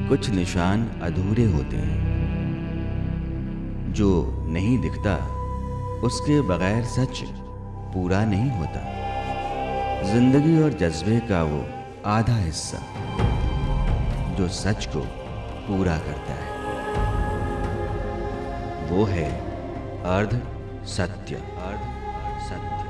कुछ निशान अधूरे होते हैं। जो नहीं दिखता उसके बगैर सच पूरा नहीं होता। जिंदगी और जज्बे का वो आधा हिस्सा जो सच को पूरा करता है, वो है अर्ध सत्य। अर्ध सत्य।